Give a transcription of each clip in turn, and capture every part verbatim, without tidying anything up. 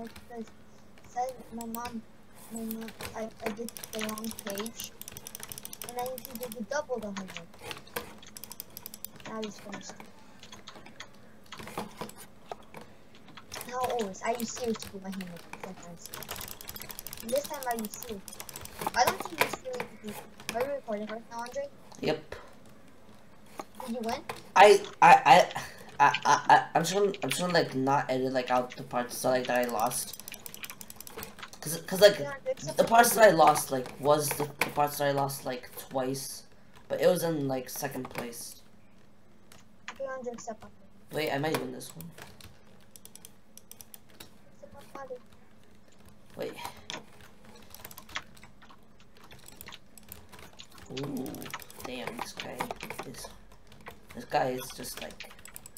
homework because said my mom, my mom, I, I did the wrong page, and I need to do the double the homework. That is finished. Now always, I use serious to do my homework sometimes. And this time I use serious. Why don't you use serious to do? Are you recording right now, Andre? Yep. Did you win? I I I I I I'm just gonna I'm just gonna like not edit like out the parts so like that I lost. Cause cause like Yeah, the parts that I lost like was the, the parts that I lost like twice, but it was in like second place. Okay, Andre, accept my Wait, I might win this one. Accept my father. Wait. Ooh, damn, this guy is this guy is just like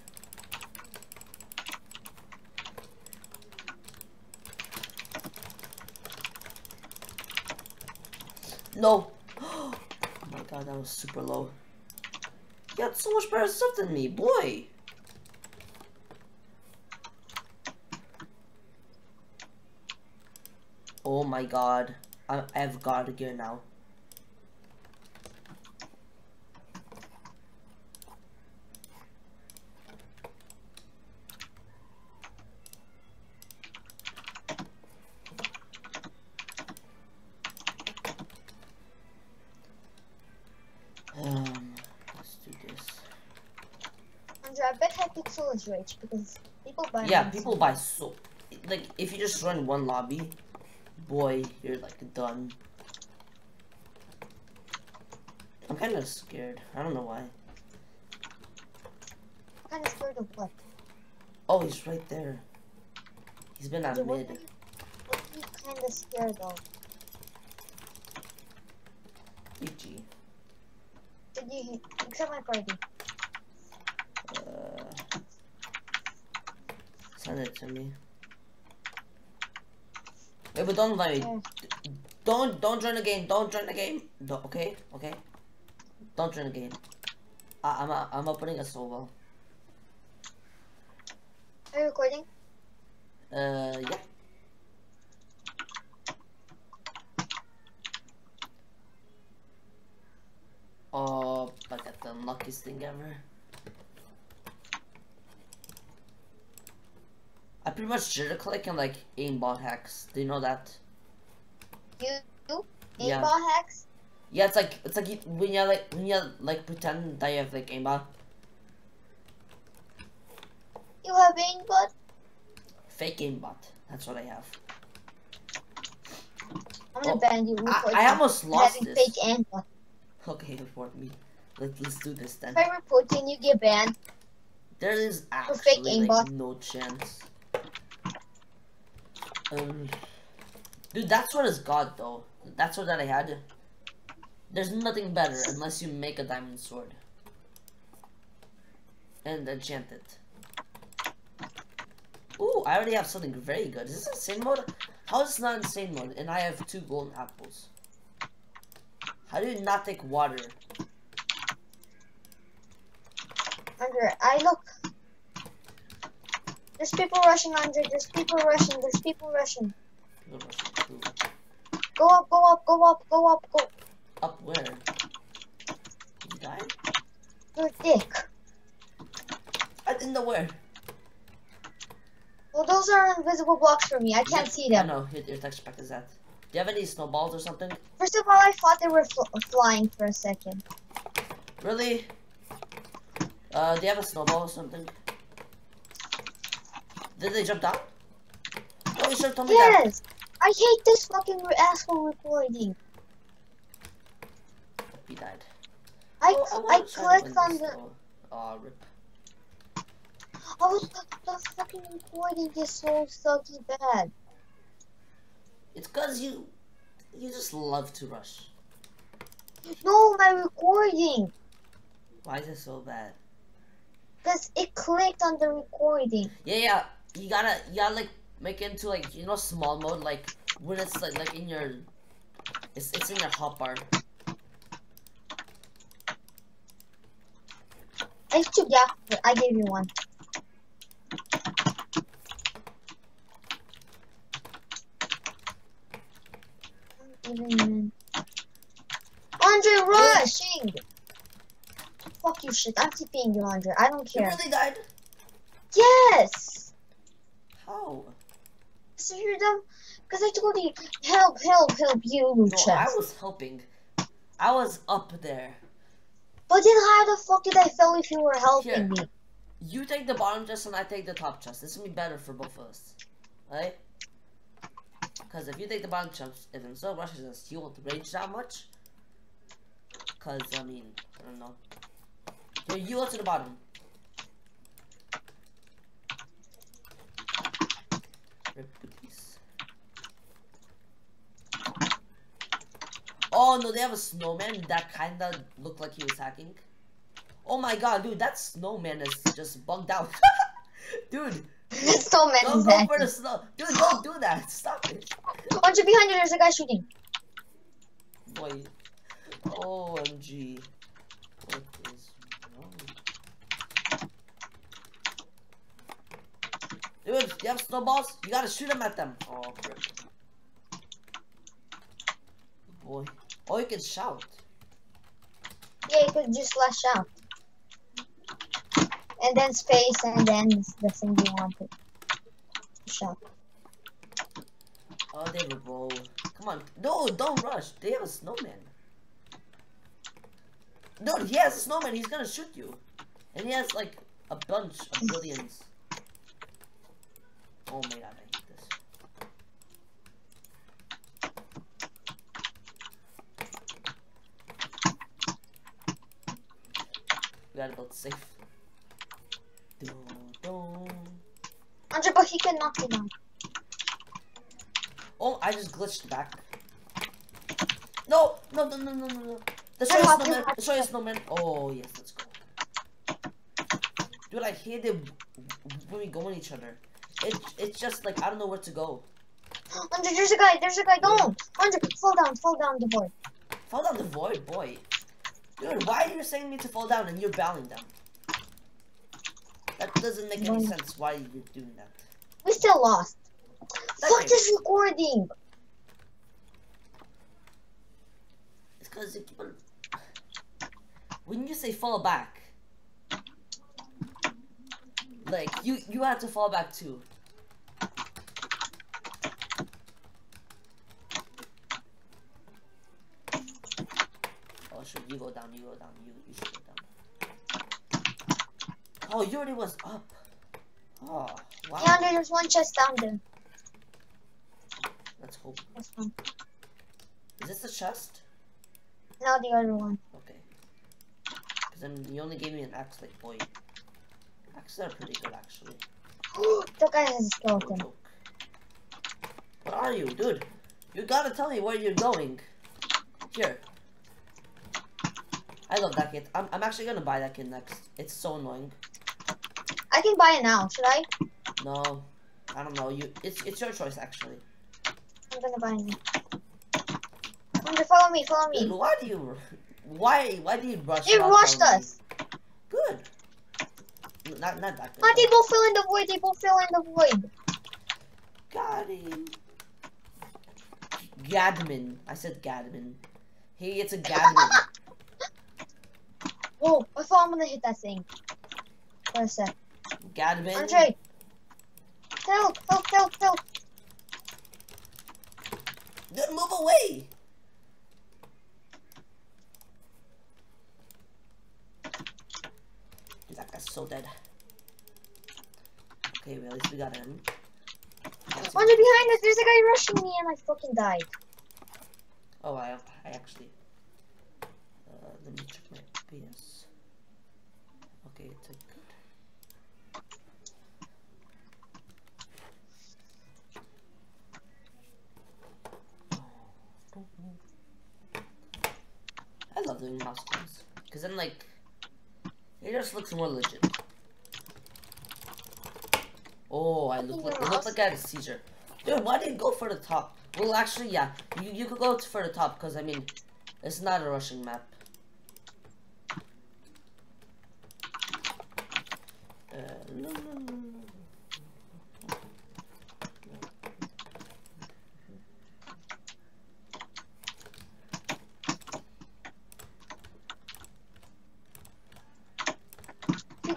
no. Oh my god, that was super low. You got so much better stuff than me, boy. Oh my god, I I've got a gear now. Um, let's do this. Andre, I bet Hypixel is rich because people buy. Yeah, them people so buy so like if you just run one lobby, boy, you're like done. I'm kind of scared. I don't know why. kind of scared of what? Oh, he's right there. He's been at Andre, mid. what are you, what are you kind of scared of? G G. Did you accept my party? Uh, send it to me. Wait, but don't let me. Yeah. Don't don't join the game. Don't join the game. Don't, okay, okay. Don't join the game. I, I'm a, I'm opening a solo. Are you recording? Uh, yeah. Oh, I got the luckiest thing ever. I pretty much jitter click and like aimbot hacks. Do you know that? You? you? Yeah. Aimbot hacks? Yeah, it's like it's like you, when you like when you like pretend that you have like aimbot. You have aimbot? Fake aimbot. That's what I have. I'm gonna Oh, ban you. I, for I almost lost having this. fake aimbot. Okay, report me. Let, let's do this then. If I report you and you get banned, There is fake actually like aimbot. no chance. Um, dude, that sword is god though. That sword that I had. There's nothing better unless you make a diamond sword and enchant it. Ooh, I already have something very good. Is this insane mode? How is this not insane mode? And I have two golden apples. How do you not take water? Andre, I look. There's people rushing, Andre. There's people rushing. There's people rushing. Go up, go up, go up, go up, go. Up where? Did you die? Your dick. I didn't know where. Well, those are invisible blocks for me. I can't see I them. know. Your, your texture pack is that. Do you have any snowballs or something? First of all, I thought they were fl flying for a second. Really? Uh, do you have a snowball or something? Did they jump down? Oh, you should have told me that. Yes! I hate this fucking re asshole recording. He died. I, Oh, I, wanna try to clicked win on this, the... though. Aw, rip. Oh, the, the fucking recording is so sucky bad. It's cause you, you just love to rush. No, my recording! Why is it so bad? Because it clicked on the recording. Yeah, yeah. You gotta, you gotta like make it into like you know small mode, like when it's like like in your, it's it's in your hotbar. I took, yeah, I gave you one. even man. Andre rushing! Fuck you shit, I'm TPing you, Andre. I don't You care. really died? Yes! How? So you're dumb? Because I told you, help, help, help you, No, chest. I was helping. I was up there. But then how the fuck did I fail if you were helping Here. me? You take the bottom chest and I take the top chest. This will be better for both of us. Right? Because if you take the bottom chest, if Enzo rushes us, you won't rage that much. Because, I mean, I don't know. Here, you go to the bottom. Rip booties. Oh no, they have a snowman that kinda looked like he was hacking. Oh my god, dude, that snowman is just bugged out. Dude, So many don't go for the snow. Dude, don't do that. Stop it. Andre, behind you, there's a guy shooting. Boy. O M G. What is wrong? Dude, you have snowballs? You gotta shoot them at them. Oh, crap. Boy. Oh, you can shout. Yeah, you could just slash out. And then space, and then the thing you wanted. Shot. Oh, they have a bow. Come on. No, don't rush. They have a snowman. Dude, he has a snowman. He's gonna shoot you. And he has like a bunch of billions. Oh my god, I hate this. We gotta build safe. Dun, dun. Andre, but he can knock you down. Oh, I just glitched back. No, no, no, no, no, no, no. Destroy I a have snowman. to- Destroy a snowman. Oh, yes, let's go. Dude, I hate it when we go on each other. It, it's just like, I don't know where to go. Andre, there's a guy, there's a guy, don't! Andre, fall down, fall down the void. Fall down the void, boy. Dude, why are you saying me to fall down and you're bowing down? That doesn't make any No. sense why you're doing that. We still lost. That Fuck game- this recording! It's because you keep on... When you say fall back, like, you, you have to fall back too. Oh, sure, you go down, you go down, you, you should go down. Oh, you already was up. Oh, wow. Yeah, Andre, there's one chest down there. Let's hope. That's fine. Is this the chest? Now the other one. Okay. Because then you only gave me an axe, like, boy. Axes are pretty good, actually. That guy has a No skeleton. joke. What are you, dude? You gotta tell me where you're going. Here. I love that kit. I'm, I'm actually gonna buy that kit next. It's so annoying. I can buy it now, should I? No. I don't know. You. It's it's your choice, actually. I'm gonna buy it now. Andre, follow me, follow Dude, me. why do you... Why, why do you rush It without rushed telling me? us. Good. Not, not that good. Ah, they both fell in the void, they both fell in the void. Got him. Gadman. I said Gadman. Hey, it's a Gadman. Oh, I thought I'm gonna hit that thing. For a sec. Gadman. Andre! Help, help, help, help! Dude, move away. Dude, that guy's so dead. Okay, well, at least we got him. Let's see. Andre, behind us, there's a guy rushing me and I fucking died. Oh, I, I actually. Uh, let me check my P S. Okay, it's a good. I love doing mouse cams because then, like, it just looks more legit. Oh, I look like it looked like I had a seizure. Dude, why did you go for the top? Well, actually, yeah, you you could go for the top because I mean, it's not a rushing map. Uh, no, no, no, no.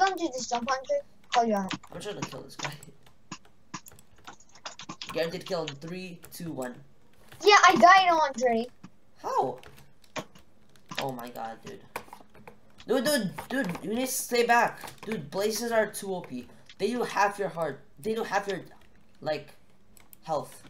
want to do this jump, Andre? Call your hand. I'm trying to kill this guy. Guaranteed kill in three, two, one. Yeah, I died, Andre. How? Oh my god, dude. Dude, dude, dude, you need to stay back. Dude, blazes are too O P. They do half your heart. They do half your, like, health.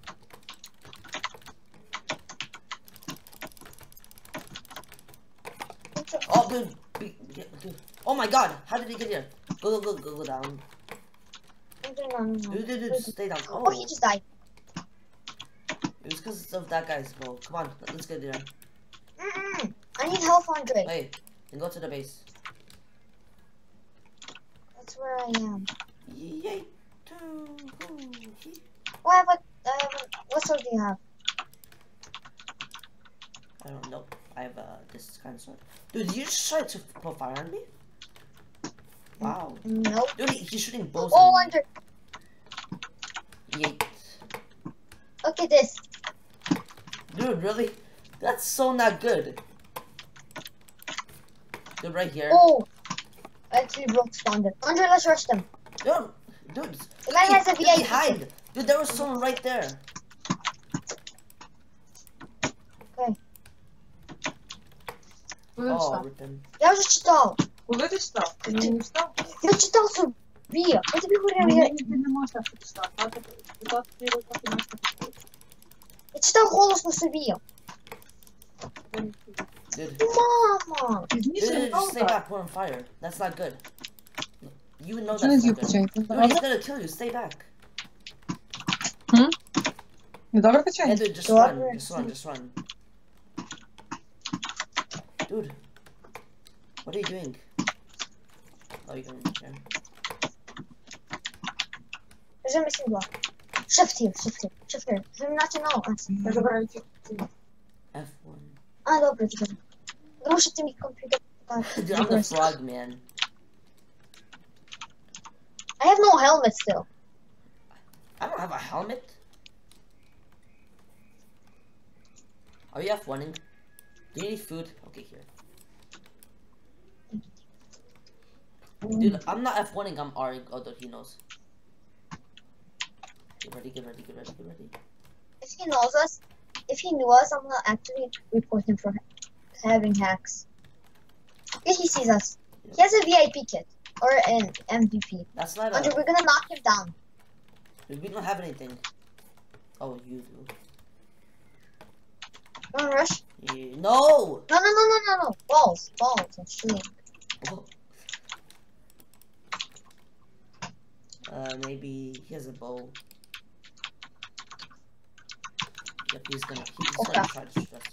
Oh, dude, be, get, dude. Oh my god, how did he get here? Go, go, go, go, go down. Andre, no, no, no. Dude, dude, dude, stay down. Oh, Oh, he just died. it was because of that guy's bow. Come on, let's get there. Mm-mm. I need health, Andre. Wait, then go to the base. That's where I am. Yay. Oh, I have a, I have a, what sword do you have? I don't know. I have uh, this kind of sword. Dude, did you just try to put fire on me? Wow. Nope. Dude, he- he's shooting bows Oh, on me. Andre, Yay. look at this. Dude, really? That's so not good. Dude, right here. Oh, I actually broke spawner. Andre, let's rush them. Dude, dude. The man has a get V I P. behind. Dude, there was someone right there. Okay. Куда ты Oh, встал? rip him. Я уже читал. Куда ты встал? Ты меня не встал? Я читал София. Я тебе говорю, Меня я, не можешь так, что ты встал. Как это? Куда ты его как ты можешь так? я читал голосно София. Dude. Мама. Ты Dude, Миша dude, just stay встал? back. We're on fire. That's not good. You know that's Что not ты good. включаешь? Dude, he's gonna kill you. Stay back. Добре Hey, качаешь? dude, just Sure. run. Just run. Just run. Dude. What are you doing? Oh, you're going there. There's a missing block. Shift here, shift here, shift here. For him not to know us. Я забираю тебя. F one. А, добре, добре. Рушите ми компютър. Dude, I'm the frog man. I have no helmet still. I don't have a helmet. Are you F one-ing? Do you need food? Okay, here. Dude, I'm not F one-ing, I'm R-ing, although he knows. Get ready, get ready, get ready, get ready. If he knows us, if he knew us, I'm gonna actually report him for having hacks. If he sees us, he has a V I P kit or an M V P. That's not Andre, a... we're gonna knock him down. Dude, we don't have anything. Oh, you do. You wanna rush? Yeah. No! No, no, no, no, no, no. Balls, balls. I'm shooting. Oh. Uh, maybe he has a bow. Yep, he's gonna, he's Okay. gonna try to shoot us.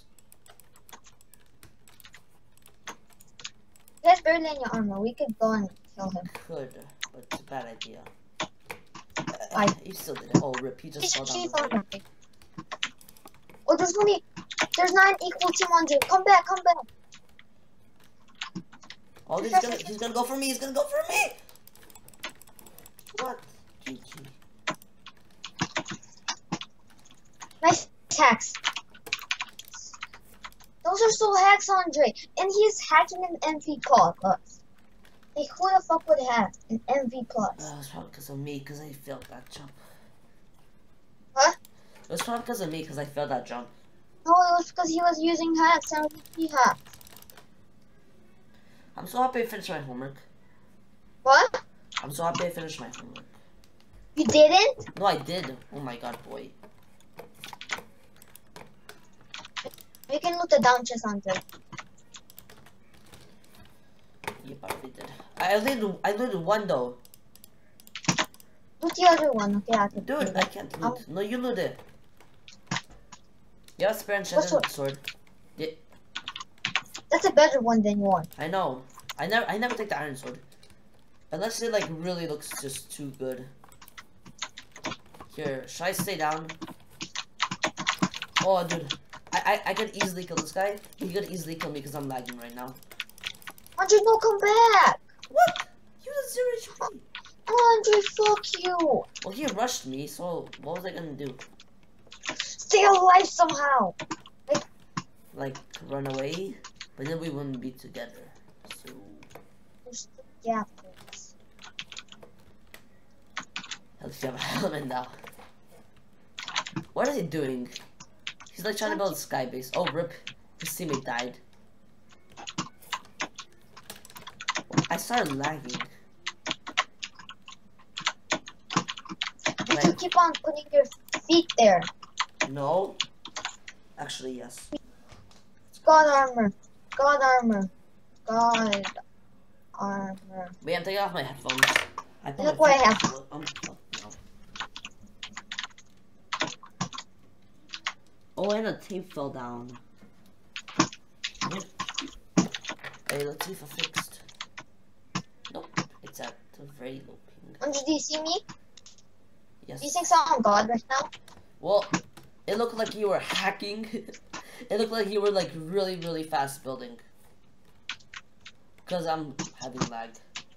He has barely any armor. We could go and kill him. Could, but it's a bad idea. I- He still did it. Oh, rip, he just He's fell down cheap the armor. road. Oh, there's only, there's not an equal team, Andre. Come back, come back. Oh, he's gonna, he's gonna go for me, he's gonna go for me! What? G G. Nice hacks. Those are so hacks, Andre. And he's hacking an M V plus. Like, who the fuck would have an M V plus? Uh, it's probably because of me, because I failed that jump. Huh? It was probably because of me, because I failed that jump. No, it was because he was using hacks, M V P hacks. I'm so happy I finished my homework. What? I'm so happy I finished my homework. You didn't? No, I did. Oh my god, boy. You can loot the down chest, Andre. Yep, I already did. I looted, I looted one though. Loot the other one, okay? I can Dude, I can't loot. No, you loot it. You have a spare and What sword. sword. Yeah, That's a better one than yours. I know. I never, I never take the iron sword. Unless it like really looks just too good. Here, should I stay down? Oh, dude. I, I, I could easily kill this guy. He could easily kill me because I'm lagging right now. Andre, no, come back! What? You had zero H P. Andre, fuck you! Well, he rushed me, so what was I gonna do? Stay alive somehow! Like, run away? But then we wouldn't be together. So, scaffolds. At least you have a helmet now. What are they doing? He's like trying to build a sky base. Oh, rip. His teammate died. I started lagging. Did you keep on putting your feet there? No. Actually, yes. God armor. God armor. God armor. Wait, I'm taking off my headphones. I put Look my what I have. feet- um, oh, no. Oh, and a tape fell down. Hey, let's see if I fixed. Nope, it's at a very low ping. Andrew, do you see me? Yes. Do you think I'm God right now? Well, it looked like you were hacking. It looked like you were like really, really fast building. Because I'm having lag.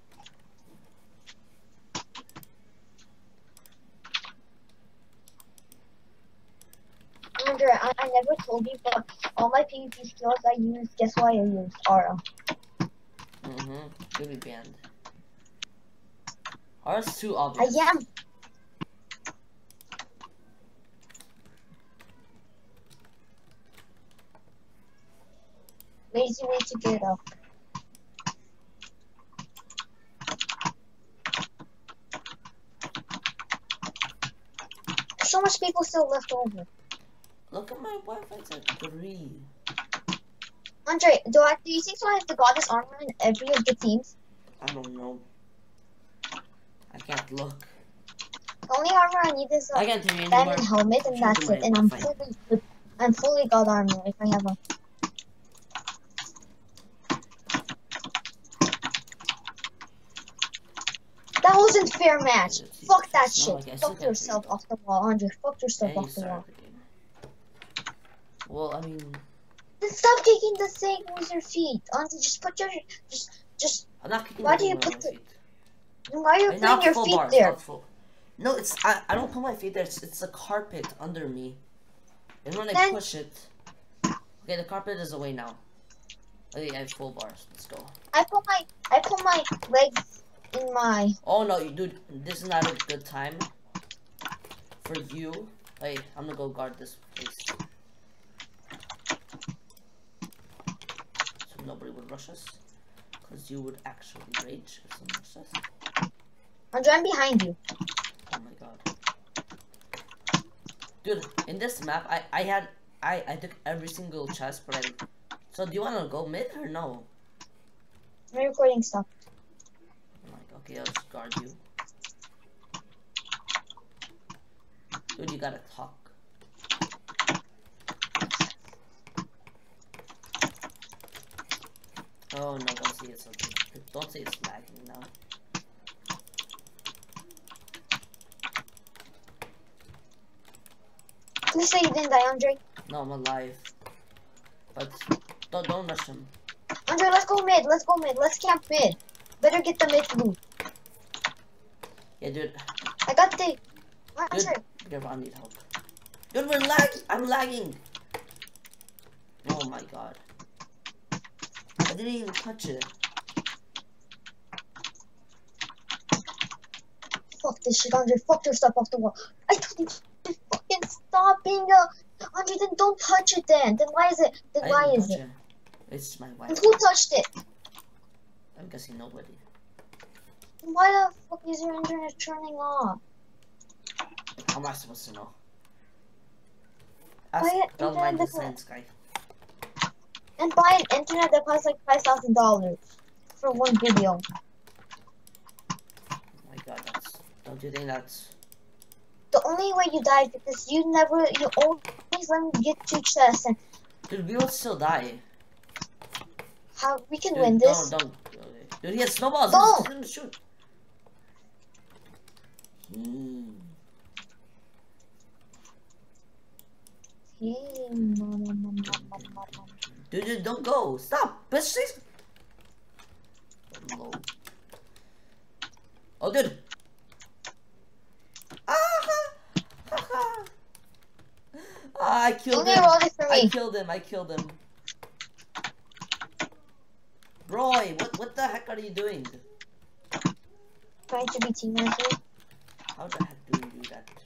Andrew, I, I never told you, but all my PvP skills I use, guess what I use? Aura. Mm-hmm. You'll be banned. Aura's too I obvious. am. Lazy way to get up. There's so much people still left over. Look at my Wi-Fi, it's at three. Andre, do I do you think so I have the goddess armor in every of the teams? I don't know. I can't look. The only armor I need is I a can't do it anymore. diamond helmet, and Show that's me it. my And I'm Wi-Fi. fully, I'm fully god armor if I have a. That wasn't fair match. Let's see. Fuck that No, shit. okay, I still Fuck can't yourself hear you. off the wall, Andre. Fuck yourself And you off the wall. started the game. Well, I mean, Then stop kicking the thing with your feet, Andre. Just put your, just, just. I'm not kicking Why the do you game with put my the- feet. Why are you Right now, putting your full feet bars, there? not full. No, it's I, I don't put my feet there. It's, it's a carpet under me, and when I Then- push it, okay, the carpet is away now. Okay, I have full bars. Let's go. I put my, I put my legs in my. Oh no, you dude, this is not a good time for you. Wait, I'm gonna go guard this place so nobody would rush us, because you would actually rage if someone rushed us. Andre, I'm behind you. Oh my god. Dude, in this map, I, I had, I, I took every single chest, but I, so do you want to go mid or no? My recording stuff. I'm like, okay, I'll just guard you. Dude, you gotta talk. Oh no, don't say it's something. Don't say it's lagging now. Please say you didn't die, Andre. No, I'm alive. But don't don't rush him. Andre, let's go mid. Let's go mid. Let's camp mid. Better get the mid loot. Yeah, dude. I got the. Dude, Andre, Give I need help. Dude, we're lagging. I'm lagging. Oh my god. I didn't even touch it. fuck this shit, Andre. Fuck your stuff off the wall. I told you to fucking stop being a. Andre, then don't touch it. Then, then why is it? Then I why didn't is touch it? it. It's my And wife. who touched it? I'm guessing nobody. Then why the fuck is your internet turning off? How am I supposed to know? Ask Why it- Don't mind the internet science guy. And buy an internet that costs like five thousand dollars for one video. Oh my god, that's. Don't you think that's. The only way you died because you never, you always let me get two chests, and Dude, we will still die. how we can Dude, win this. Don't, don't. Okay. Dude, he has snowballs. Don't. He's gonna shoot. Hmm. Dude, dude, don't go. Stop. Bitch, she's. Low. Oh, dude. Ah, ha, ha, ha. Ah, I killed Only him. roll it for I me. killed him. I killed him. Roy, what what the heck are you doing? trying to be teammates with me. How the heck do you do that?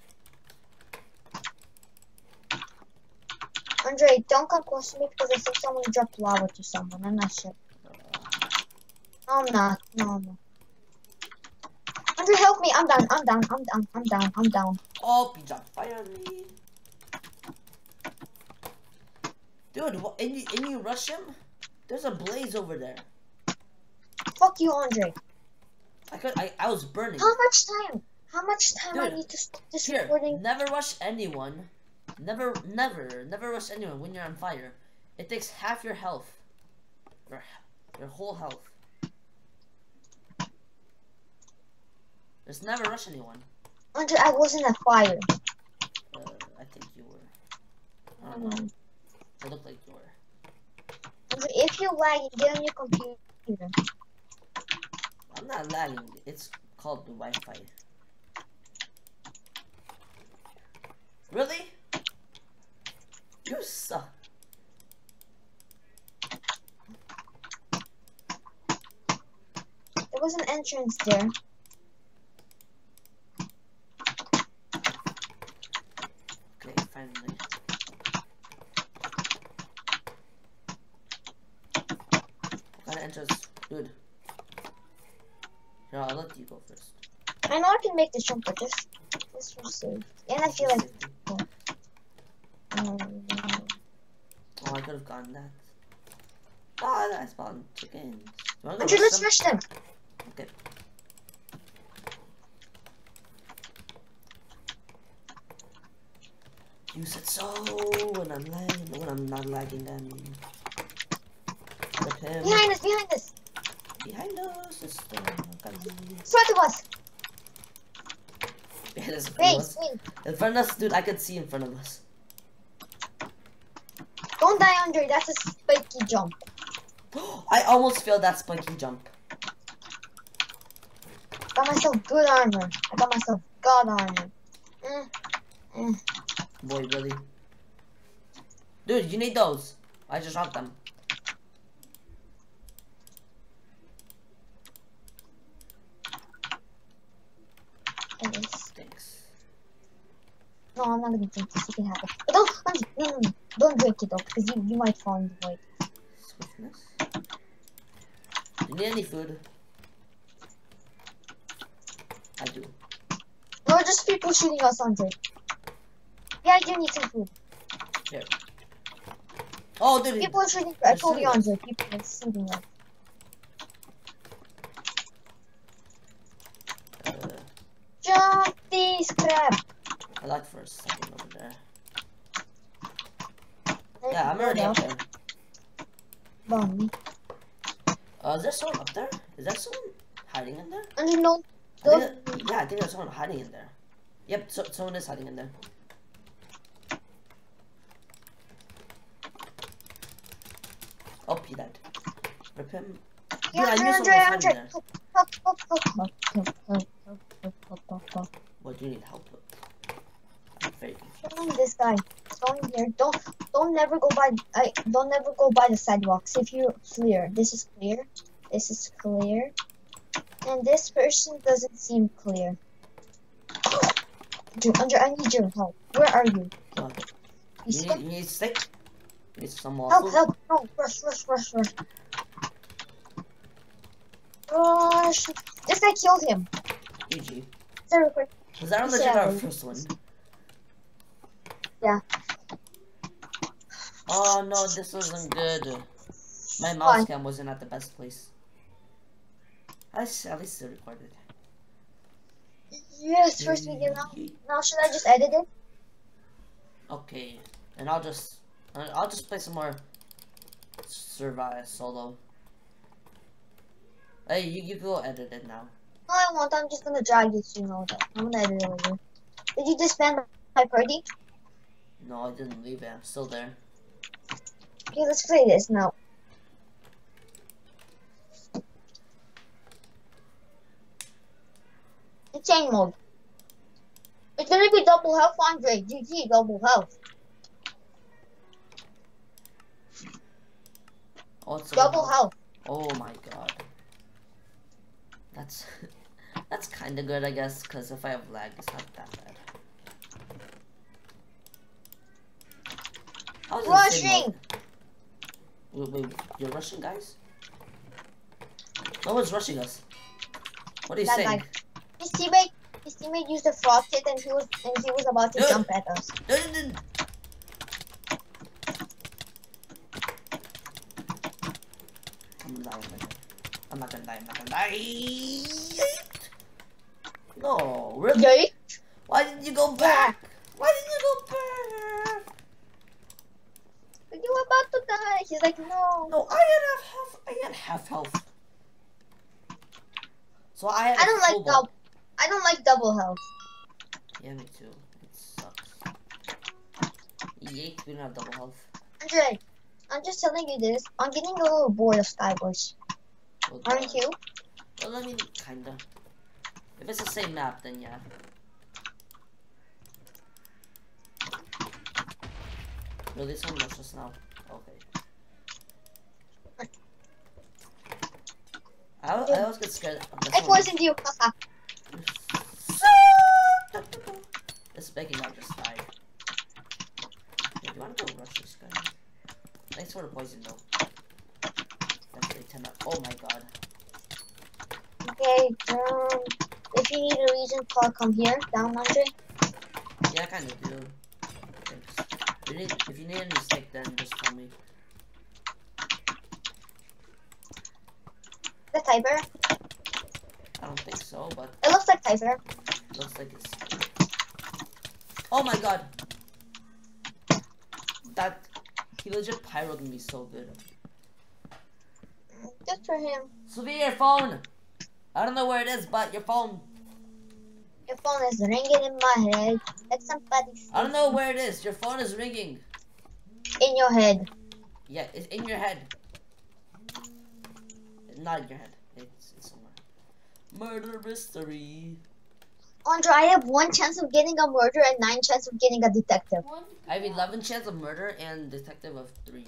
Andre, don't come close to me because I think someone dropped lava to someone. I'm not sure. No, I'm not. No, I'm not. Andre, help me. I'm down. I'm down. I'm down. I'm down. I'm down. Oh, he dropped fire on me. Dude, what, and, you, and you rush him? There's a blaze over there. Fuck you, Andre. I could. I, I was burning. How much time? How much time Dude, I need to stop this Here, recording? never rush anyone. Never, never, never rush anyone when you're on fire. It takes half your health. Your, your whole health. Just never rush anyone. Andre, I was in a fire. Uh, I think you were. I don't know. It looked like you were. Andre, if you're lagging, get on your computer. I'm not lagging. It's called the Wi-Fi. Really? You suck. There was an entrance there. Okay, finally. What kind of entrance? Dude. Here, I'll let you go first. I know I can make this jump, but this, this was safe. And I feel like. Um, Oh, I could have gotten that. Oh, I spawned chickens. You wanna go Andre, rush let's them? rush them. Okay. You said so when I'm lagging, when I'm not lagging, then. Rip him. Behind us, behind us. Behind us, sister. Front of us. Yeah, there's in front Wait, of us. wait. In front of us, dude, I could see in front of us. Don't die, Andre. That's a spiky jump. I almost failed that spiky jump. Got myself good armor. I got myself god armor. Mm. Mm. Boy, really? Dude, you need those. I just dropped them. It is. Thanks. No, I'm not gonna drink this. You can have it. But don't, Andre, no, no, no. Don't drink it though, because you, you might fall in the void. Swiftness. Do you need any food? I do. No, just people shooting us, Andre. Yeah, I do need some food. Here. Oh, dude. People are shooting. I They're told you, shooting us. Andre. People are shooting us. Uh, Jump these crap. I like for a second over there. Yeah, I'm already up there. Bomb me. Uh, is there someone up there? Is there someone hiding in there? Andre, no. I Don't. think that- yeah, I think there's someone hiding in there. Yep, so, someone is hiding in there. Oh, he died. Rip him. Dude, Yeah, I Andre, knew Andre, someone was hiding Andre. there. Help, help, help, help, help, help, help, help, help, help, help. What do you need help with? I'm very confused. Killing this guy. Going here. Don't, don't never go by. I don't never go by the sidewalks. If you're clear, this is clear. This is clear, and this person doesn't seem clear. Dude, Andre, I need your help. Where are you? Uh, You you, see need, him? you need steak? You need some more Help, food? help, no, rush, rush, rush, rush. Rush. This guy killed him. G G. Sorry, quick. Was that on the Yeah. our first one? Yeah. Oh no, this wasn't good. My Why? mouse cam wasn't at the best place. I s- at least it recorded. Yes, first we get now. Now should I just edit it? Okay, and I'll just uh, I'll just play some more Survive solo. Hey, you you go edit it now. No, I won't. I'm just gonna drag it so you know that. I'm gonna edit it later. Did you disband my party? No, I didn't leave it. I'm still there. Okay, let's play this now. Insane mode. It's gonna be double health, Andre. G G, double health. Oh, it's Double health. Oh my god. That's That's kind of good, I guess, because if I have lag, it's not that bad. I was in the same Rushing! mode. Wait, wait, you're rushing, guys? No one's rushing us. What are you That saying? guy. His teammate, his teammate used a frog kit and he was and he was about to Uh. jump at us. No, no, no. I'm not gonna die. I'm not gonna die. I'm not gonna die. No, really? Yay! Why didn't you go back? Why didn't you go back? You were about to die. He's like, no. No, I had half health. I had half health. So I had I don't a like full double. I don't like double health. Yeah, me too. It sucks. Yeet, we don't have double health. Andre, I'm just telling you this. I'm getting a little bored of Skywars. Well, Aren't you? Well, I mean, kinda. If it's the same map, then yeah. No, this one was just now. Okay. I, I always get scared. of this I one. poisoned you. Haha. This making out just died. Hey, do you want to go rush this guy? Thanks for the poison though. Definitely ten up. Oh my god. Okay, um, if you need a reason, call come here, down, Andre. Yeah, I kind of do. Thanks. If you need, if you need any stick, then just tell me. The Tiber. I don't think so, but It looks like Tiber. looks like it's. Oh my god! That he legit pyroed me so good. Good for him. Sophia, your phone. I don't know where it is, but your phone. Your phone is ringing in my head. Let somebody see. I don't know where it is. Your phone is ringing. In your head. Yeah, it's in your head. Not in your head. It's, it's somewhere. Murder mystery. Andre, I have one chance of getting a murder and nine chance of getting a detective. I have eleven chance of murder and detective of three.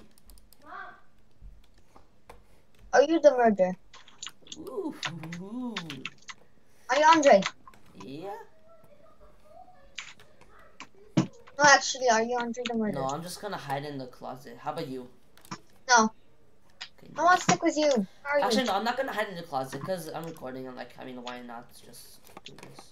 Are you the murder? Ooh. Ooh. Are you Andre? Yeah. No, actually, are you Andre the murder? No, I'm just gonna hide in the closet. How about you? No. Okay, I want to stick with you. How are Actually, you? no, I'm not gonna hide in the closet because I'm recording and like, I mean, why not just do this?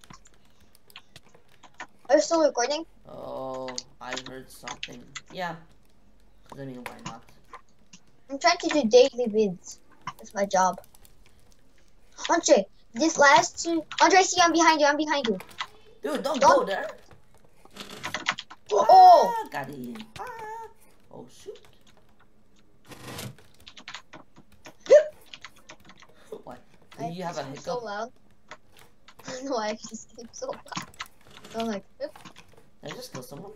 Are you still recording? Oh, I heard something. Yeah. Cause I mean, why not? I'm trying to do daily vids. That's my job. Andre, this last two. Andre, I see you. I'm behind you. I'm behind you. Dude, don't, Don't- go there. Oh! Ah, got him. Ah. Oh shoot. What? Do I you have a scream so hiccup? loud. No, I actually scream so loud. So I'm like, "Oop." Did I just kill someone?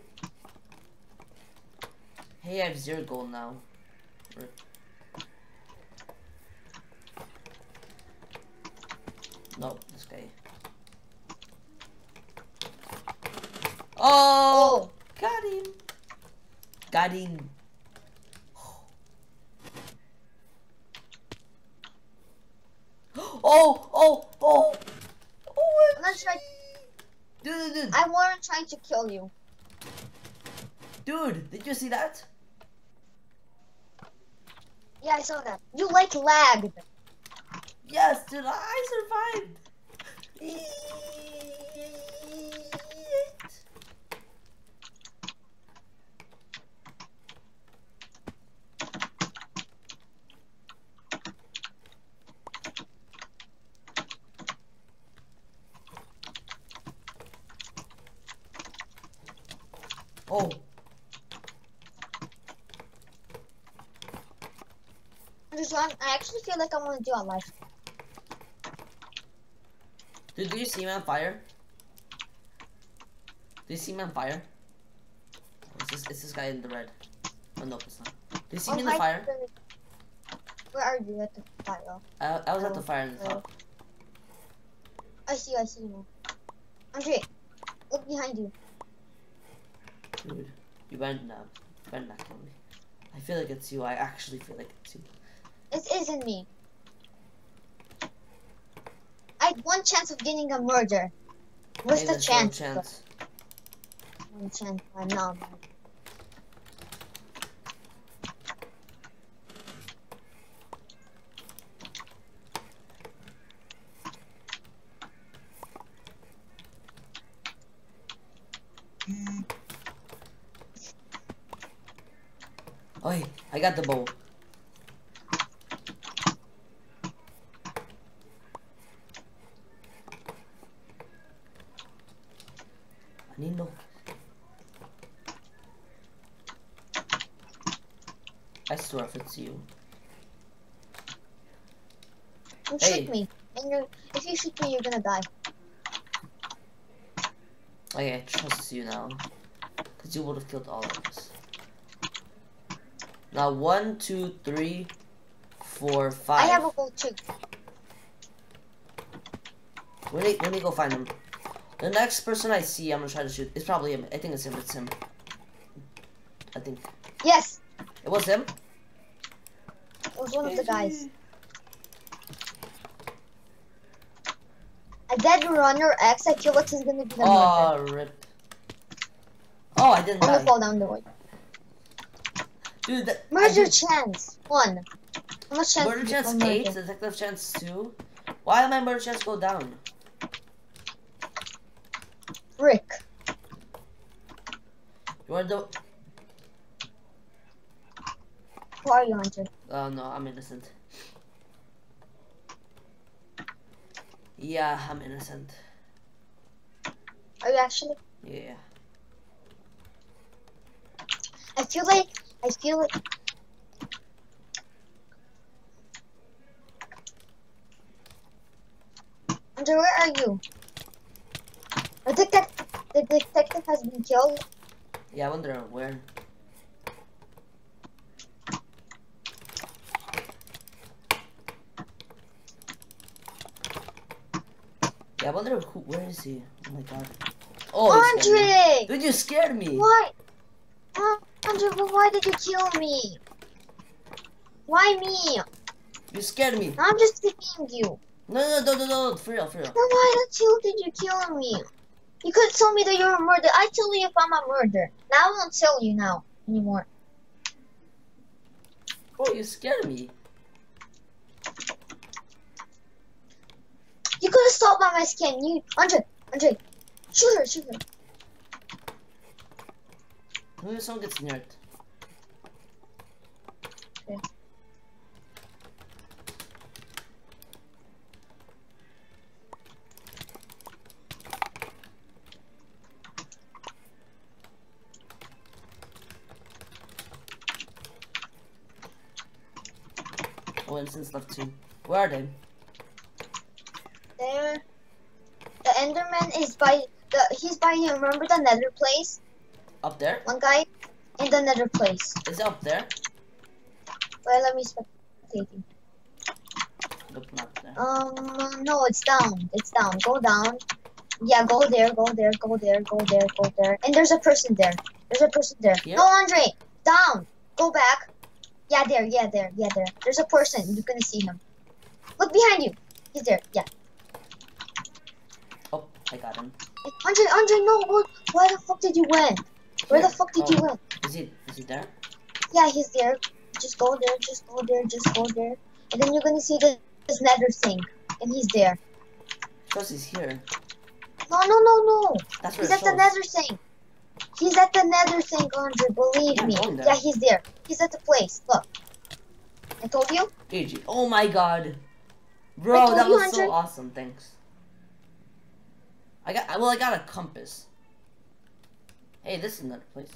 Hey, I have zero gold now. Rip. No, this guy. Oh! Oh, Got him! Got him! Oh! Oh! Oh! Oh! I'm not trying. Dude, dude, dude! I wasn't trying to kill you. Dude, did you see that? Yeah, I saw that. You like lagged. Yes, dude, I survived! Oh, I just want. I actually feel like I want to do a live. dude, do you see me on fire? Do you see me on fire? Oh, it's, this, it's this guy in the red. Oh, no, it's not. Do you see me in the hi, fire? Billy. Where are you at the fire? I, I was at the Oh, fire in the right. top. I see you. I see you. Andre, look behind you. Dude, you better not, you better not kill me. I feel like it's you. I actually feel like it's you. This isn't me. I have one chance of getting a murder. What's Hey, the there's no chance? chance. One chance. I'm not. Oh, hey, I got the bow. I need no. I swear if it's you. You Hey. shoot me. And you, if you shoot me, you're gonna die. Okay, I trust you now. Because you would have killed all of us. Now, one, two, three, four, five. I have a goal too. We need, we need to go find him. The next person I see, I'm gonna try to shoot. It's probably him. I think it's him. It's him. I think. Yes, It was him? it was one of the guys. A dead runner X. I feel like he's gonna be the murder. Oh, rip. Oh, I didn't I'm gonna die. fall down the way. Dude, that, I Murder did- chance one. How much chance? Murder is it chance for murder? eight, detective chance two. Why did my murder chance go down? Rick. You are the. Who are you, Hunter? Oh no, I'm innocent. Yeah, I'm innocent. Are you actually? Yeah. I feel like I feel like Hunter, where are you? The detective, the detective has been killed. Yeah, I wonder where. Yeah, I wonder who. Where is he? Oh my god. Oh, he scared me. Andre! Dude, you scared me. Why? Uh, Andre, but why did you kill me? Why me? You scared me. I'm just kidding you. No, no, no, no, no, no, for real, for real. Then why the hell did you kill me? You could tell me that you're a murderer. I tell you if I'm a murderer. Now I won't tell you now anymore. Bro, you scared me. You could have stopped by my skin. You, Andre, Andre, shoot her, shoot her. Maybe someone gets near it. Okay. Oh, innocents left too. Where are they? There. The Enderman is by the. He's by you. Remember the Nether place? Up there? One guy in the Nether place. Is it up there? Well, let me spectate him. Nope, not there. Um, no, it's down. It's down. Go down. Yeah, go there. Go there. Go there. Go there. Go there. And there's a person there. There's a person there. Here? No, Andre. Down. Go back. Yeah, there. Yeah, there. Yeah, there. There's a person. You're gonna see him. Look behind you. He's there. Yeah. Oh, I got him. Andre, Andre, no. What? Why the fuck did you win? Where the Here. fuck did Oh. you win? Is he, is he there? Yeah, he's there. Just go there. Just go there. Just go there. And then you're gonna see this, this Nether thing. And he's there. Shows he's here. No, no, no, no. That's where He's it at the shows. Nether thing. He's at the Nether thing, Andre. Believe Yeah, me. going there. Yeah, he's there. He's at the place. Look. I told you. G G. Oh my god. I Bro, told that you, was Andre. so awesome. Thanks. I got, well, I got a compass. Hey, this is another place.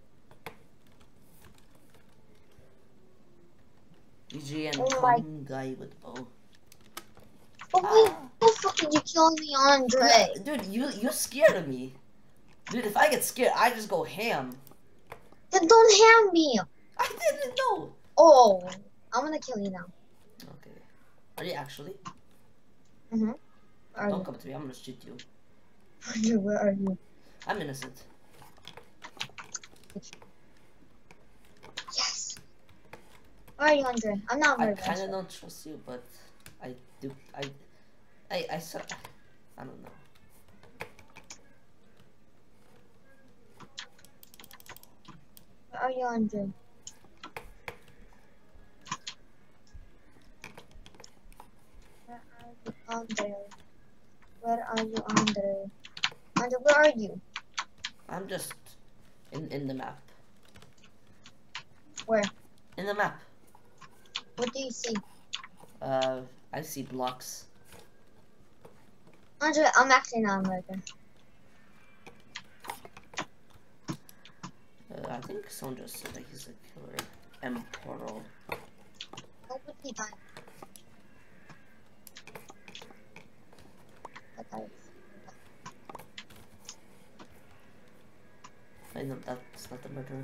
G G and Oh my- come guy with bow. But why the fuck did you kill me, Andre? Dude, you you scared me. Dude, if I get scared, I just go ham. Then don't hand me. I didn't know. Oh, I'm gonna kill you now. Okay. Are you actually? Mm-hmm. Are Don't you? come to me. I'm gonna shoot you. Andre, where are you? I'm innocent. Yes. Where are you, Andre? I'm not I very kind of sure. don't trust you, but I do. I I I saw. I don't know. Where are you, Andre? Where are you, Andre? Where are you, Andre? Andre, where are you? I'm just in in the map. Where? In the map. What do you see? Uh, I see blocks. Andre, I'm actually not American. Uh, I think someone just said that he's a killer. M Portal. Nobody died. That died. I know that's not the murderer.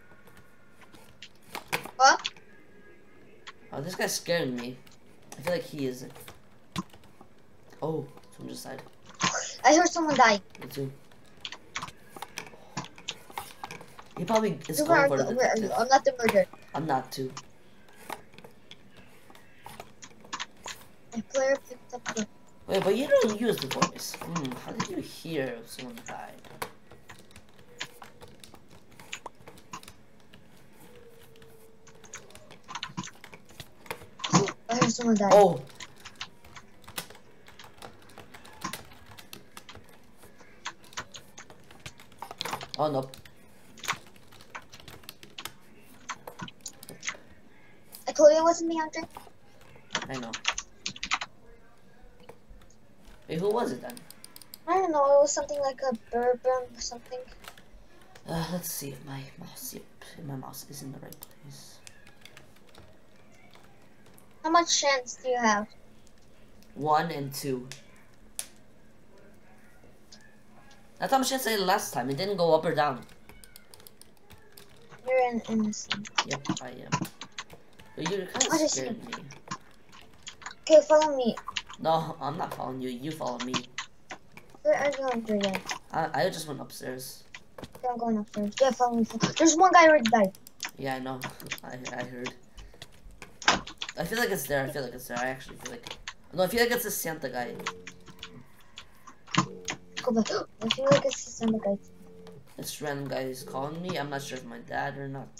What? Oh, this guy's scaring me. I feel like he is. Oh, someone just died. I heard someone die. Me too. He probably is So where going are for you? the Where are you? detective. I'm not the murderer. I'm not too. The player picked up the. Wait, but you don't use the voice. Hmm, how did you hear if someone died? I heard someone die. Oh! Oh no. I told you it wasn't me, Andre. I know. Wait, who was it then? I don't know. It was something like a bourbon or something. Uh, let's see if my mouse, yep, if my mouse is in the right place. How much chance do you have? One and two. That's how much I said last time. It didn't go up or down. You're an innocent. Yep, I am. But you're kind I of just- scared me. Okay, follow me. No, I'm not following you. You follow me. Where are you, Andre? Then? I, I just went upstairs. Okay, I'm going upstairs. Yeah, follow me. There's one guy already died. Yeah, I know. I I heard. I feel like it's there. I feel like it's there. I actually feel like. No, I feel like it's a Santa guy. Go back. I feel like it's the same guy. This random guy is calling me. I'm not sure if my dad or not.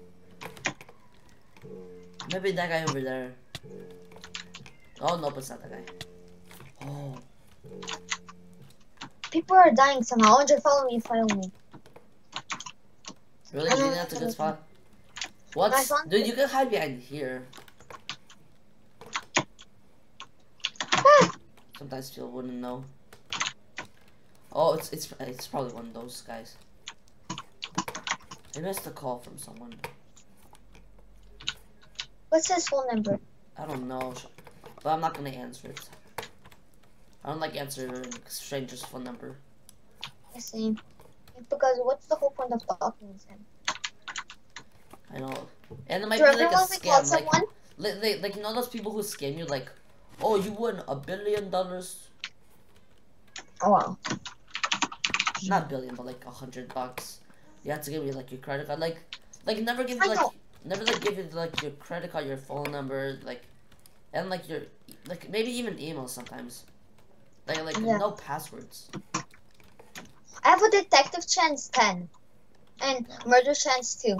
Maybe that guy over there. Oh nope, it's not that guy. Oh, People are dying somehow. Andre, follow me. Follow me. really? I You don't think that's a know. good spot? What? I found Dude, it. you can hide behind here. Ah! Sometimes people wouldn't know. Oh, it's it's it's probably one of those guys. I missed a call from someone. What's his phone number? I don't know, but I'm not gonna answer it. I don't like answering strangers' phone number. The same. Because what's the whole point of talking to him? I know, and it might Do be you like a remember when we called scam, like, someone? like, like, like you know those people who scam you, like, oh, you won a billion dollars, Oh wow. not billion, but like a hundred bucks. You have to give me like your credit card, like, like never give I you like, know. never like give you like your credit card, your phone number, like, and like your, like maybe even email sometimes, like like Yeah. no passwords. I have a detective chance ten. And murder chance two.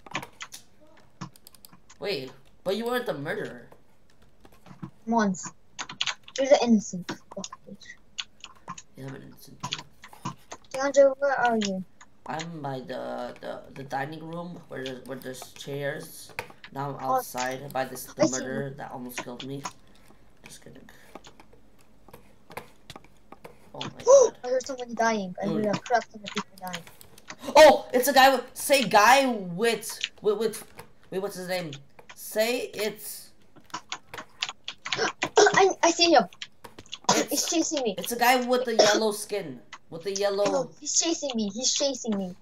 Wait, but you weren't the murderer. Once. You're the innocent. Fuck, bitch. Yeah, I'm an innocent too. DeAndre, where are you? I'm by the, the the dining room where there's, where there's chairs. Now I'm Oh. outside by this I the see. murderer that almost killed me. Just kidding. Oh my god. I heard somebody dying. I heard a crap ton of people dying. Oh, it's a guy with say guy with with with wait, what's his name? Say it's I, I see him. It's- He's chasing me. it's a guy with the yellow skin. With the I know, yellow he's chasing me. He's chasing me.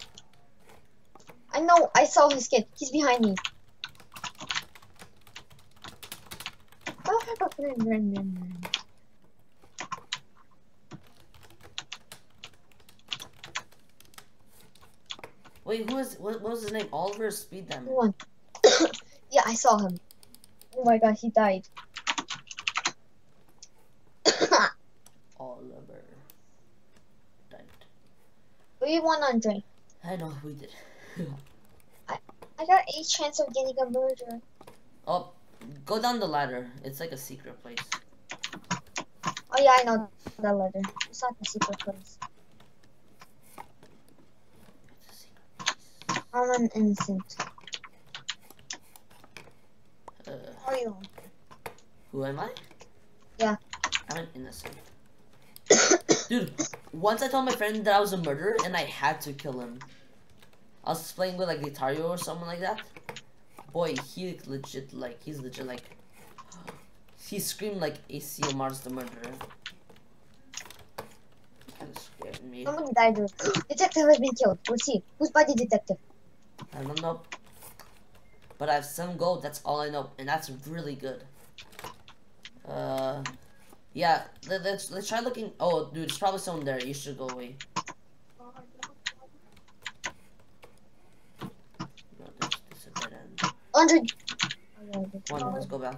I know. I saw his skin. He's behind me. Run, run, run, run. Wait, who is what, what was his name? Oliver Speed Diamond. One. Yeah, I saw him. Oh my god, he died. Andre. I know we did. I got a chance of getting a murder. Oh, go down the ladder. It's like a secret place. Oh yeah, I know the letter. It's not the secret place. It's a secret place. I'm an innocent. Uh, How are you? who am I? Yeah. I'm an innocent. Dude, once I told my friend that I was a murderer and I had to kill him. I was playing with like Guitario or someone like that. Boy, he legit like he's legit like he screamed like A C Omar's the murderer. Kinda scared me. Somebody died. Detective has been killed. Where's he? Who's body detective? I don't know. But I have seven gold, that's all I know, and that's really good. Uh yeah, let, let's let's try looking. Oh dude, there's probably someone there. You should go away. No, this, this is a dead end. Andre. Come on, let's go back.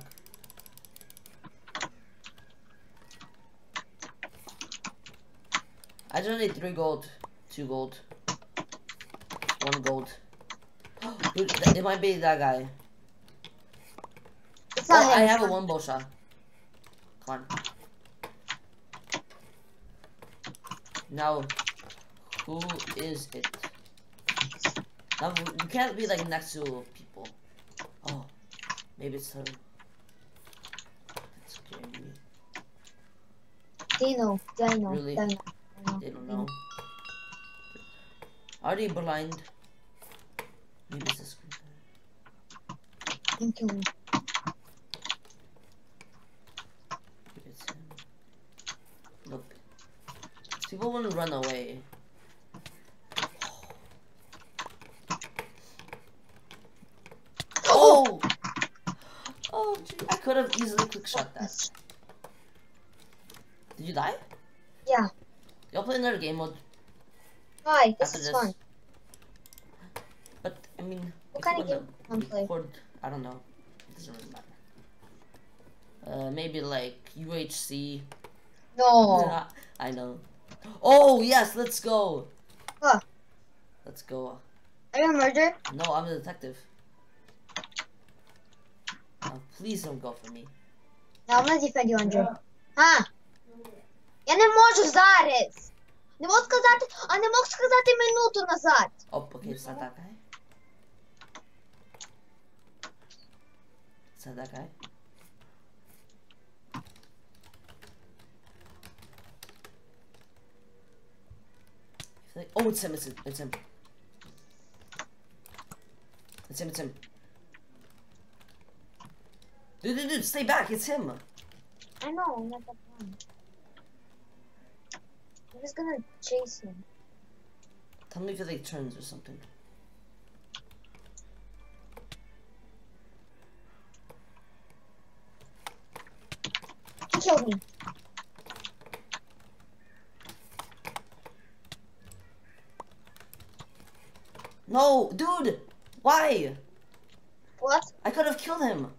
I just need three gold, two gold, one gold. Dude, it might be that guy. It's not Oh, him. I have a one bow shot. Come on. Now, who is it? Now, you can't be like next to people. Oh, maybe it's her. That's scaring me. Dino. Dino. Really? Dino. They don't know. Are they blind? Maybe it's a screen. I'm killing. Maybe it's him. Look. People wouldn't run away. Oh! Oh, gee, I could have easily quick shot that. Did you die? Yeah. Y'all play another game mode. Why? This After is this. fun. But, I mean, What if kind you of wanna game do you play? record, I don't know. It doesn't really matter. Uh, maybe like U H C. No. I know. Oh, yes, let's go. Huh. Let's go. Are you a murderer? No, I'm a detective. Oh, please don't go for me. Não, mas defende o Andrew. Ah! Я не можу зараз! Не можу сказати, а не можу сказати минуту назад. Oh, okay, it's not that guy. It's not that guy. I feel like, oh, it's him, it's him, it's him. It's him, it's him. Dude, dude, dude, stay back, it's him. I know, I'm not that one. I'm just gonna chase him. Tell me if it like turns or something. He killed me. No, dude! Why? What? I could have killed him.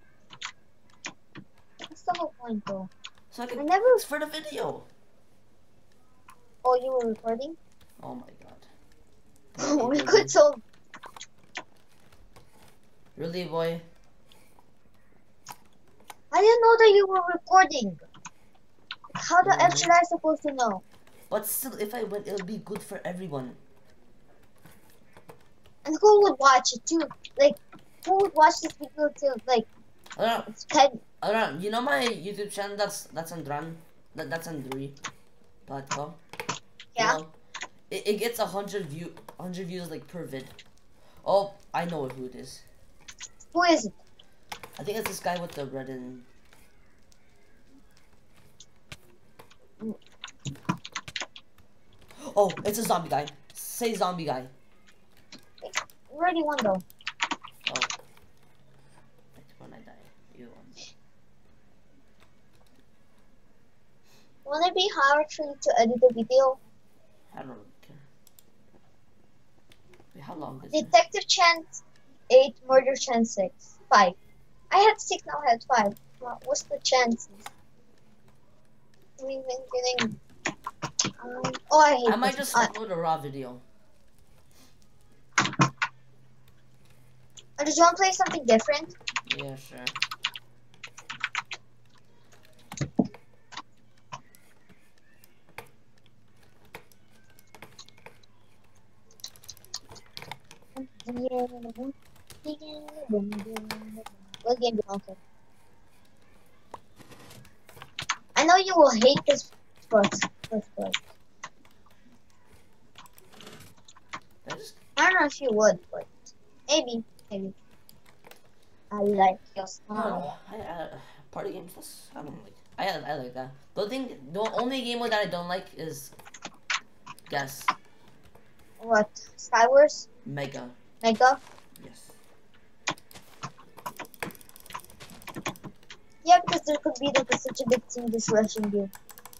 What's the whole point though? So I could. I never. It's for the video. Oh, you were recording? Oh my god. Oh, we Really? could so. Really, boy? I didn't know that you were recording. How the F Mhm. should I supposed to know? But still, if I win, it'll be good for everyone. And who would watch it too? Like, who would watch this video till like I don't know. it's ten? I don't know. You know my YouTube channel? That's that's Andran. That that's Andri. dot com. Yeah. You know, it it gets a hundred view, hundred views like per vid. Oh, I know who it is. Who is it? I think it's this guy with the red and. Oh, it's a zombie guy. Say zombie guy. We already won though. Oh. Right when I die, you won. Wanna be hard for you to edit the video? I don't really care. Wait, how long is it? Detective chance eight, murder chance six, five. I had six, now I had five. Well, what's the chances? I mean, when getting. Um, oh, I hate I might this. just Uh, upload a raw video. Or did you want to play something different? Yeah, sure. What game do you want to play? I know you will hate this first. First, first. I just I don't know if you would, but maybe, maybe. I like your no, style. I, I, party games. That's, I don't like. I I like that. The thing, the only game mode that I don't like is guess What? Skywars? Mega. Mega? Yes. Yeah, because there could be like such a big team just rushing you.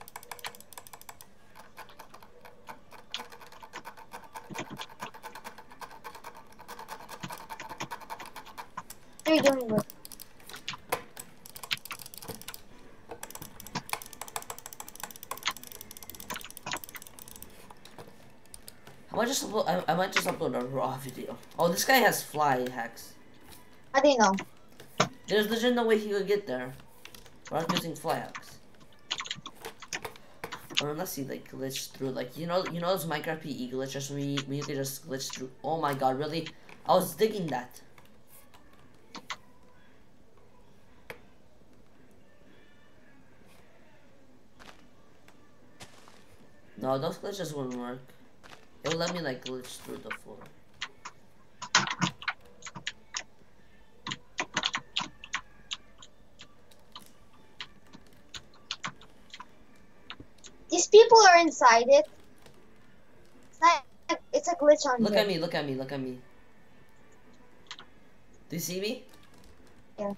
What are you doing with? I might just upload, I, I might just upload a raw video. Oh, this guy has fly hacks. How do you know? There's legit no way he could get there without using fly hacks. Or unless he like glitched through, like you know, you know those Minecraft P E glitches when you, when you could just glitch through. Oh my god, really? I was digging that. No, those glitches wouldn't work. It would let me like glitch through the floor. These people are inside it. It's not. It's a glitch on Look here. at me, look at me, look at me. Do you see me? Yeah.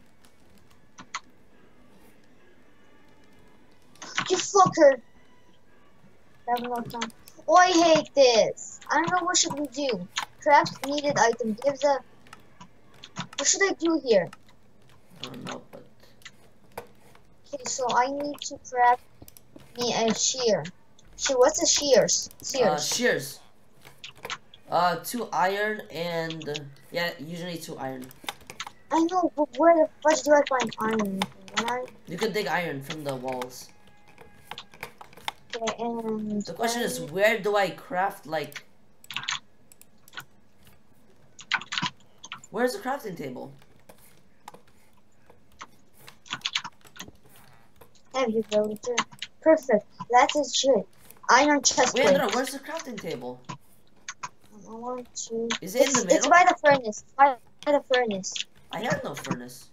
You fucker. I have no time. Oh, I hate this. I don't know what should we do. Craft needed item gives a. What should I do here? I don't know, but Okay, so I need to craft me a shear. Shear. What's a shears? uh, Shears. shears. Uh, two iron and uh, yeah, usually two iron. I know, but where the fudge do I find iron? When I You can dig iron from the walls. okay, and The question is, where do I craft like? Where's the crafting table? have you villager? Perfect. That is shit. Iron chest Wait, plate. no, where's the crafting table? I want to. Is it in It's, the it's middle? by the furnace. By the furnace. I have no furnace.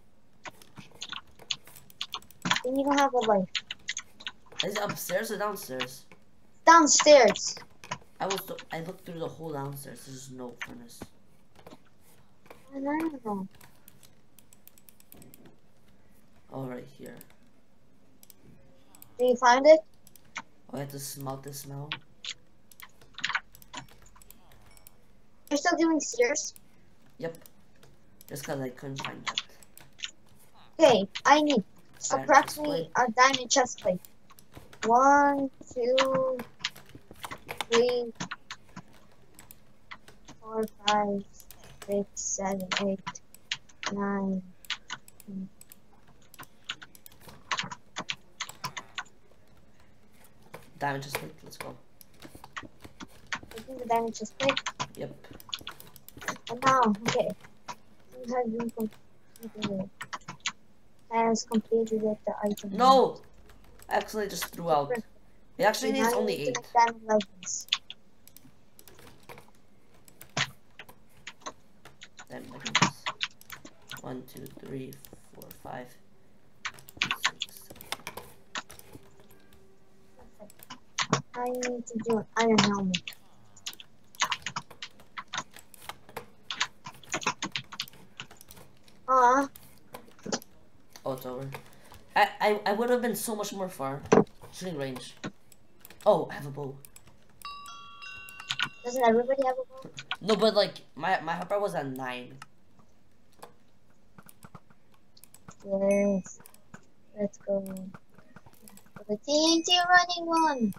Then you don't have a life. Is it upstairs or downstairs? Downstairs. I was I looked through the whole downstairs. There's no furnace. I don't know. Oh, right here. Do you find it? Oh, I have to smelt this now. You're still doing stairs? Yep. Just cause I couldn't find that. Okay, I need. So Iron craft chest me plate. a diamond chest plate. One, two, three, four, five, six, seven, eight, nine. ten. Diamond chest plate. Let's go. Taking the diamond chest plate. Yep. And now, okay. You have been completed. Has completed it, the item. No. Actually, just threw out. It actually Now needs you only need to eight. make diamond leggings. Diamond leggings. One, two, three, four, five, six, seven. I need to do an iron helmet. Ah, Oh, it's over. I I I would have been so much more far. Shooting range. Oh, I have a bow. doesn't everybody have a bow? No, but like my my hopper was at nine. Yes. Let's go. For the T N T running one.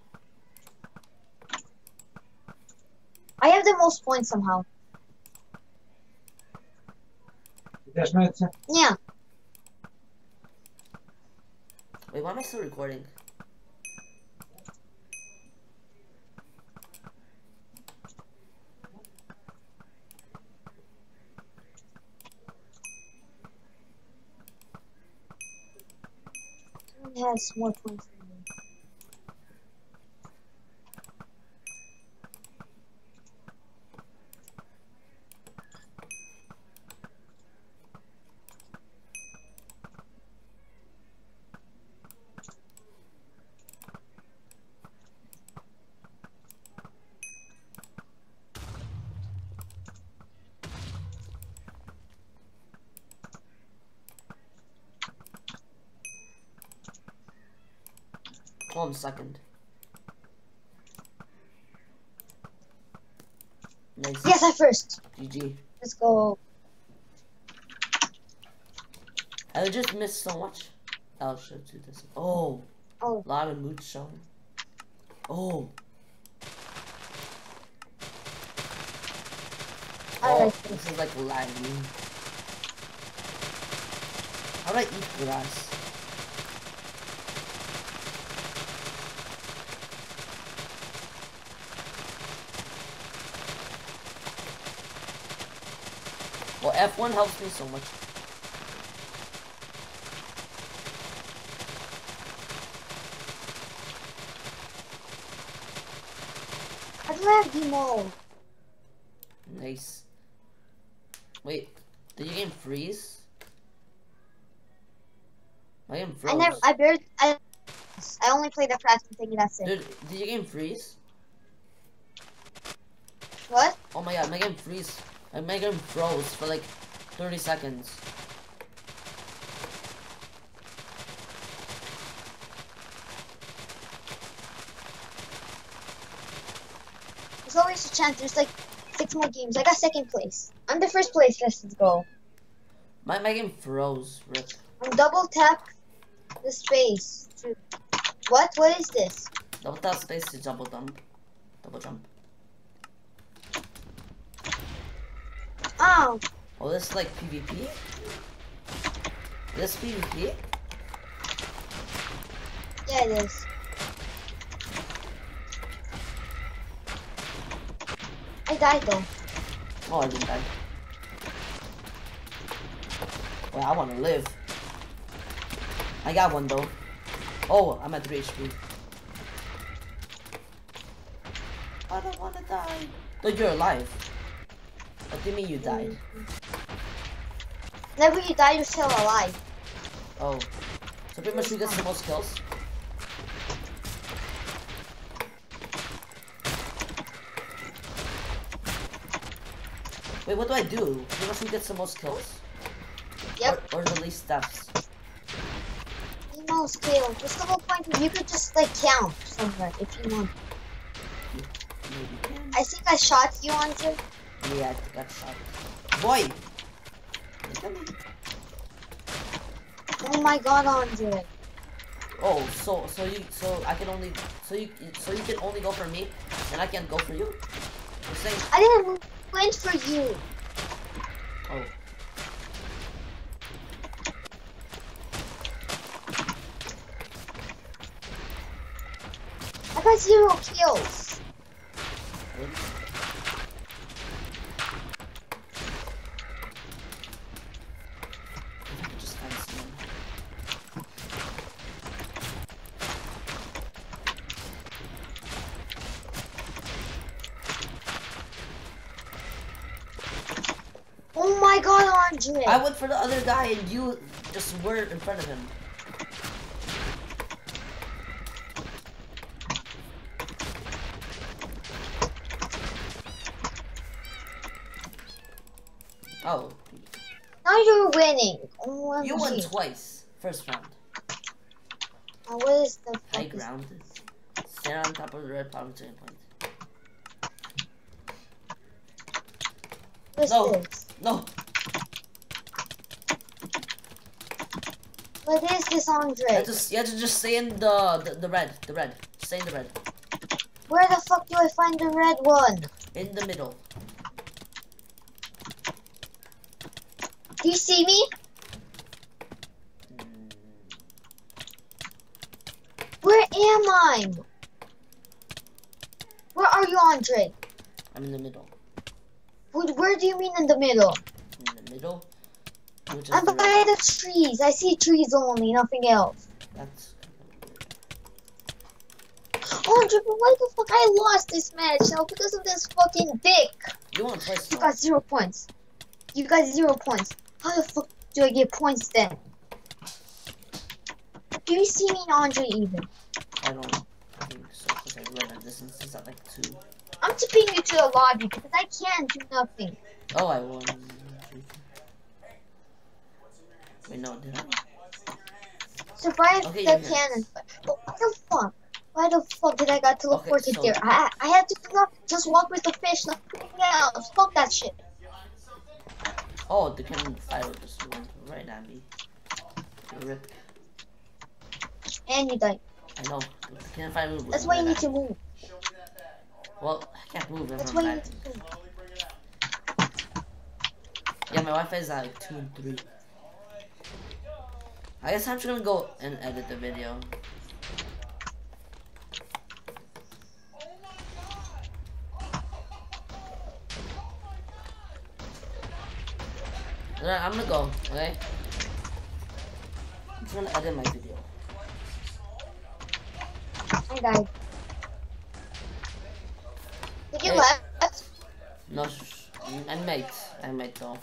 I have the most points somehow. Yeah. Wait, why am I still recording? Someone has more points than me. One second. Nice. Yes, I first. G G. Let's go. I just missed so much. I'll show you this. Oh. Oh. A lot of mood showing. Oh. I Oh, like this this. is like lagging. How do I eat grass? Well, F one helps me so much. How do I have demo? Nice. Wait, did your game freeze? My game froze. I never. I barely. I. I only played the crafting thing. That's it. Dude, did your game freeze? What? Oh my god, my game freeze. Like, my game froze for like thirty seconds. There's always a chance. There's like six more games. I got second place. I'm the first place. Let's go. My, my game froze, Rip. I'm double tap the space. To... What? What is this? Double tap space to double jump. Double jump. Oh. Oh, this is like PvP? This PvP? Yeah, it is. I died though. Oh, I didn't die. Well, I want to live. I got one though. Oh, I'm at three H P. I don't want to die. But you're alive. What do you mean you died? Whenever you die, you're still alive. Oh. So pretty much who gets the most kills? Wait, what do I do? Pretty much who gets the most kills? Yep. Or, or the least deaths? No skill. What's the whole point? You could just like count somewhere if you want. Maybe can. I think I shot you, Andre. Yeah, I think I shot. Boy! Look at me. Oh my god, Andre. Oh, so so you so I can only so you so you can only go for me and I can't go for you? You're saying I didn't went for you. oh. I got zero kills. Really? I could just find someone. Oh my god, Andre. I went for the other guy and you just were in front of him. Oh, Now you're winning. O M G. you won twice. First round. Now what is the High fuck is- ground. Stand on top of the red province point. What is No. this? No. What is this, Andre? You have to, you have to just stay in the, the the red. The red. Stay in the red. Where the fuck do I find the red one? In the middle. Do you see me? Mm, Where am I? Where are you, Andre? I'm in the middle. Where, where do you mean in the middle? In the middle? Which is I'm the by red. the trees. I see trees only, nothing else. That's kind of weird. Andre, but why the fuck I lost this match now because of this fucking dick? You want to play You snow? got zero points. You got zero points. How the fuck do I get points then? Do you see me, Andre, even? I don't think so, because I read the distance is at like two. I'm tipping you to the lobby because I can't do nothing. Oh, I won. Wait, no, did I? Survive Okay, the you're here. cannon. But what the fuck? Why the fuck did I got teleported so- there? I I had to not just walk with the fish, nothing else. Fuck that shit. Oh, the cannon fire just went right at me. Rip. And you died. I know. The cannon fire moved That's why you right need at to me. move. Well, I can't move if That's I'm why you back. need to move. Yeah, my Wi-Fi is at like two and three. I guess I'm just gonna go and edit the video. Alright, I'm gonna go, okay? I'm just gonna edit my video. I died. Did you Hey. left? No, sh I might. I might though.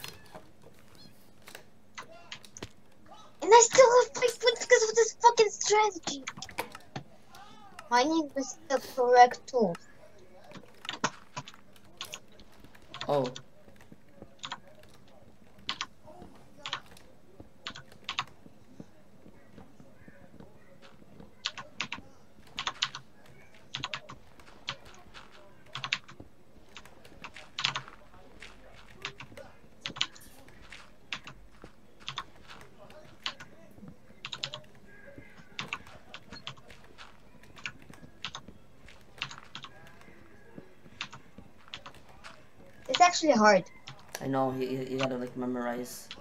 And I still have five points because of this fucking strategy. Mining is the correct tool. Oh. It's actually hard. I know, you, you you gotta like memorize.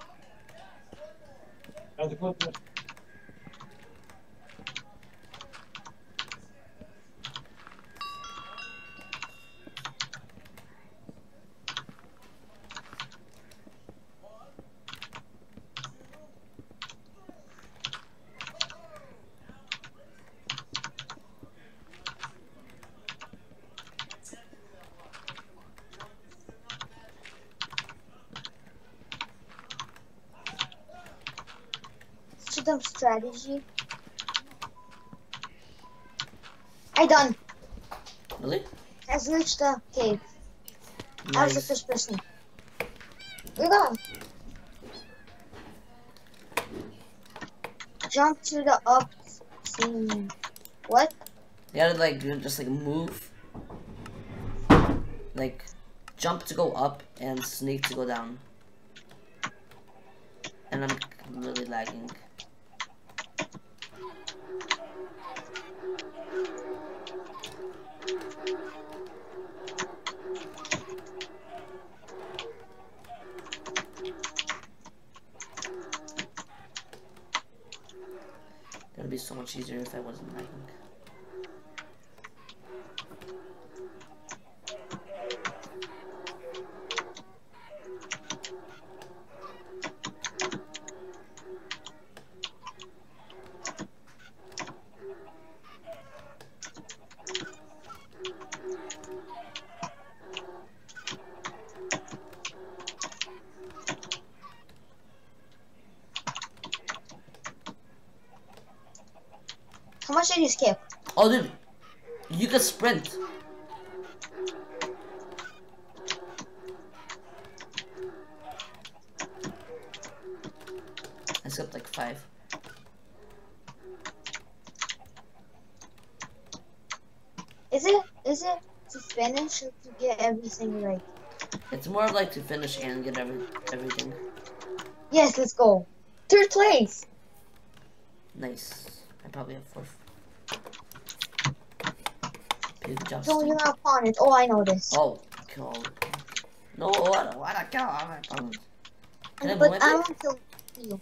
Such a dumb strategy. I done. Really? I've reached the cave. I was the Nice. first person. We go. Jump to the up scene. What? You gotta like do- just like move. Like jump to go up and sneak to go down. And I'm really lagging. It'd be so much easier if I wasn't lagging. How much did you skip? Oh, dude, you could sprint. I skipped like five. Is it is it to finish or to get everything right? It's more of like to finish and get every everything. Yes, let's go. Third place. Nice. I probably have fourth. Good job. So Steve. you're not opponent. Oh, I know this. Oh, kill. No, what? What? I kill all my opponents. Can I but move I it? want to you.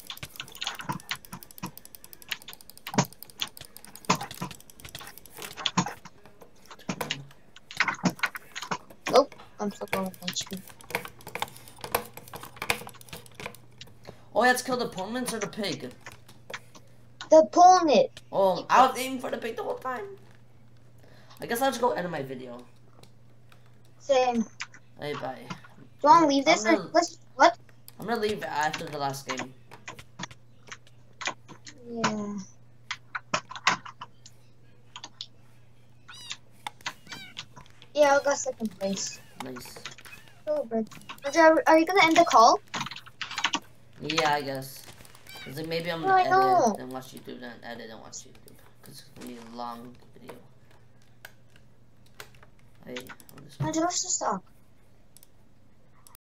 Nope, I'm still going with H P. Oh, let's kill the opponents or the pig. The opponent. Oh, I was aiming for the pig the whole time. I guess I'll just go end my video. Same. Do Hey, bye. you want to leave this? I'm Or, gonna- let's what? I'm gonna leave after the last game. Yeah. Yeah, I got second place. Nice. Oh, Bridge. Bridge, are, are you gonna end the call? Yeah, I guess. Cause like maybe I'm No, gonna I edit know. and watch YouTube, then edit and watch YouTube. Cause it's gonna be a long video. Hey, I'm just. Bridge, let's just talk.